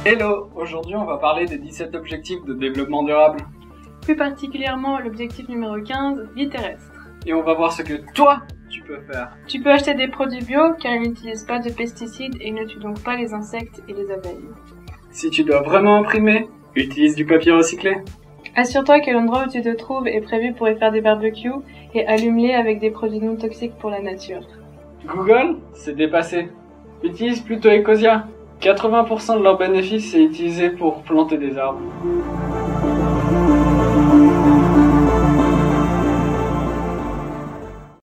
Hello, aujourd'hui on va parler des 17 objectifs de développement durable. Plus particulièrement l'objectif numéro 15, vie terrestre. Et on va voir ce que toi, tu peux faire. Tu peux acheter des produits bio car ils n'utilisent pas de pesticides et ne tuent donc pas les insectes et les abeilles. Si tu dois vraiment imprimer, utilise du papier recyclé. Assure-toi que l'endroit où tu te trouves est prévu pour y faire des barbecues et allume-les avec des produits non toxiques pour la nature. Google, c'est dépassé. Utilise plutôt Ecosia. 80% de leurs bénéfices est utilisé pour planter des arbres.